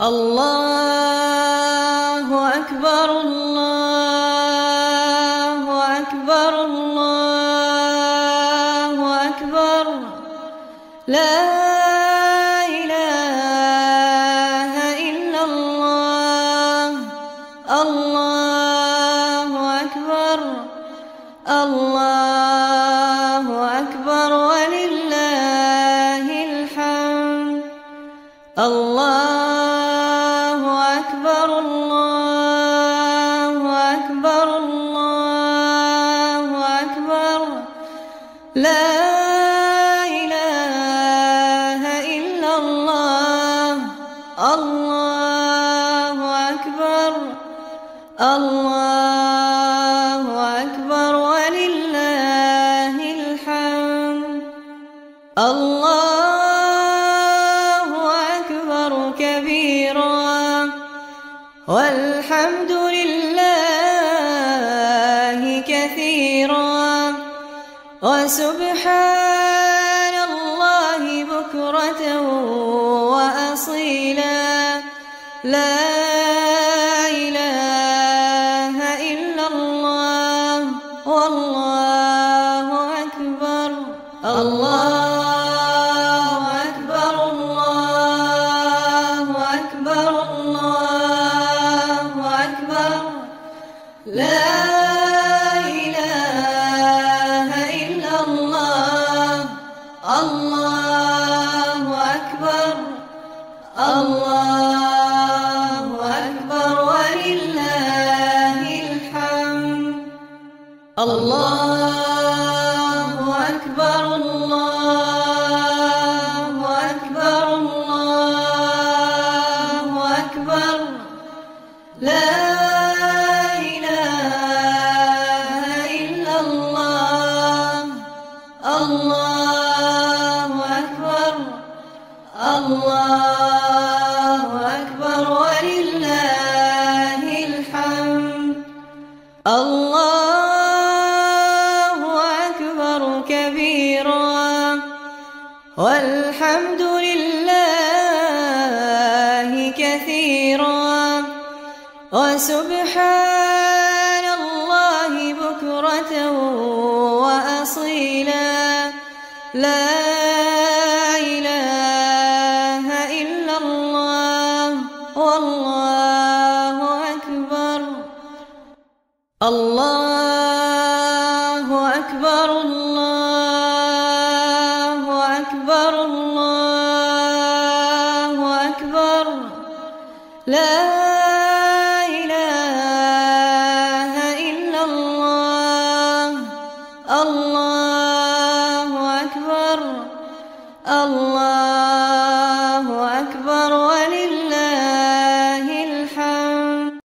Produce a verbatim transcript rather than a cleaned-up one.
الله أكبر الله أكبر الله أكبر لا إله إلا الله الله أكبر الله أكبر ولله الحمد الله أكبر الله أكبر الله أكبر لا إله إلا الله الله أكبر الله أكبر ولله الحمد الله أكبر كبيرا والحمد لله كثيرا وسبحان الله بكرة وأصيلا لا إله إلا الله والله أكبر الله أكبر الله أكبر الله أكبر لا إله إلا الله الله أكبر الله أكبر ولله الحمد الله أكبر الله أكبر الله أكبر لا إله إلا الله الله أكبر الله أكبر ولله الحمد الله أكبر كبيرا والحمد لله كثيرا وسبحان الله بكرة وأصيلا لا إله إلا الله والله أكبر الله أكبر الله أكبر الله أكبر لا إله إلا الله الله أكبر الله